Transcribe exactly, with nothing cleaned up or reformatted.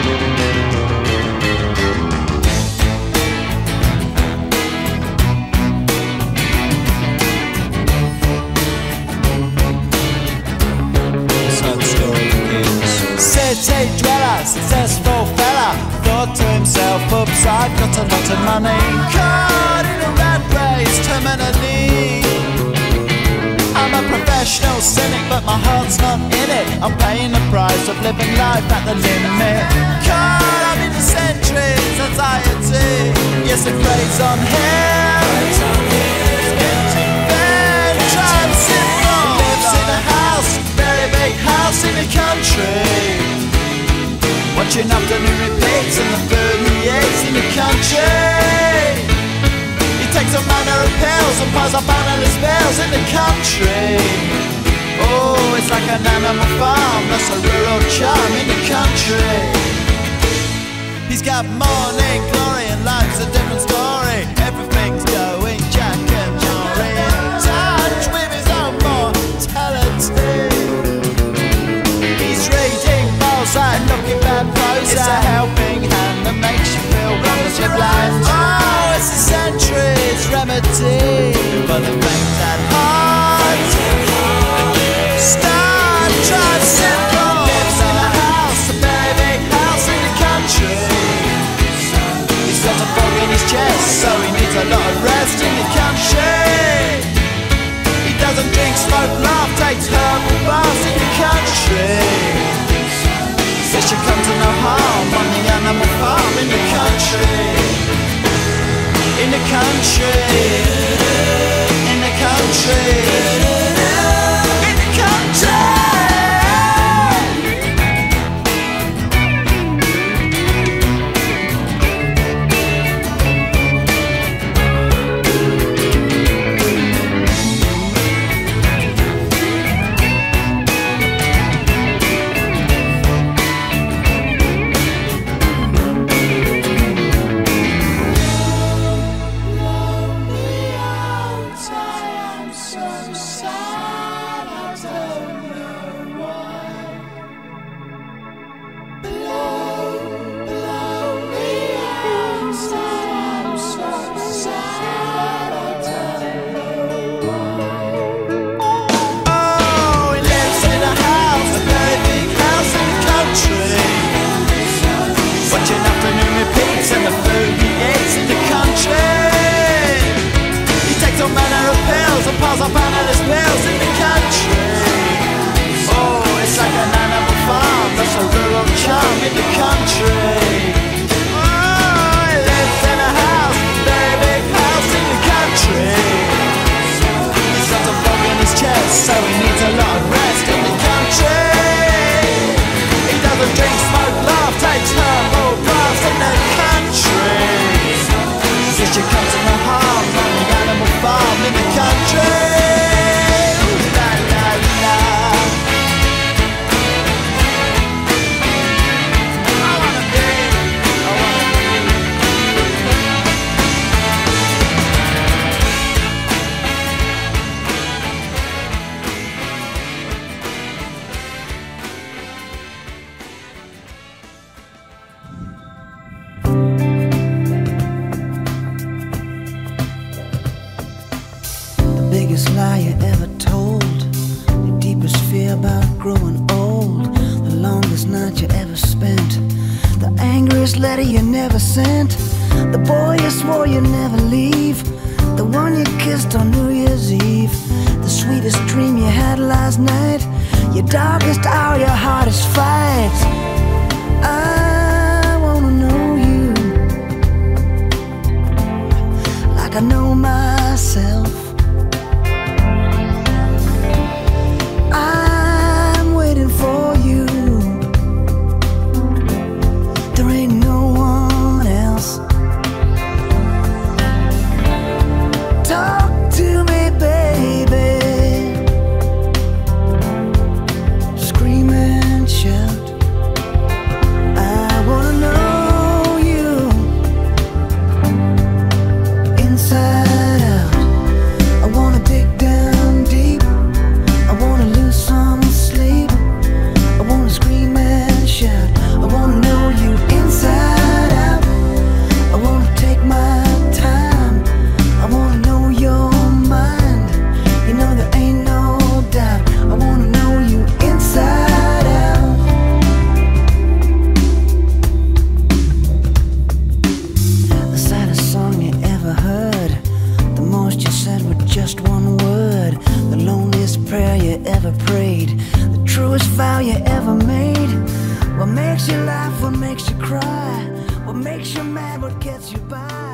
City dweller, successful fella, thought to himself, oops, I've got a lot of money. Caught in a rat race, terminally. I'm a professional cynic, but my heart's not in it. I'm paying the price of living life at the limit. Caught up in the centuries, anxiety. Yes, it preys on him. Empty bed, transcendental. Lives in a house, very big house in the country. Watching afternoon repeats and the food he eats in the country. He takes a manner of pills and piles up analyst bills in the country. Oh, it's like an animal farm, that's a rural charm in the country. He's got morning glory and life's a different story. Everything's going Jack and Jory, in touch with his own mortality. He's reading Mozart and looking bad prose. It's a helping hand that makes you feel wonderfully blind. Oh, it's a century's remedy for the things at heart. Star Trek simple. Lives in a house, a very big house in the country. He's got a fog in his chest, so he needs a lot of rest in the country. He doesn't drink, smoke, laugh, takes herbal baths in the country. Says you come to no harm on the animal farm in the country. In the country. In the country. In the country. Piles up analyst pills in the country. Oh, it's like an animal farm, that's a rural charm in the country. Oh, he lives in a house, very big house in the country. He's got a fog in his chest, so he needs a lot of rest in the country. He doesn't drink, smoke, laugh, takes herbal baths in the country. Says you come to no harm on the animal farm in the country. La la la. I wanna be, I wanna biggest lie you ever told, the deepest fear about growing old, the longest night you ever spent, the angriest letter you never sent, the boy you swore you'd never leave, the one you kissed on New Year's Eve, the sweetest dream you had last night, your darkest hour, your hardest fight. I wanna know you like I know myself. I'm waiting for you. There ain't no one else. Talk to me, baby. Scream and shout. vow you ever made. What makes you laugh, what makes you cry, what makes you mad, what gets you by.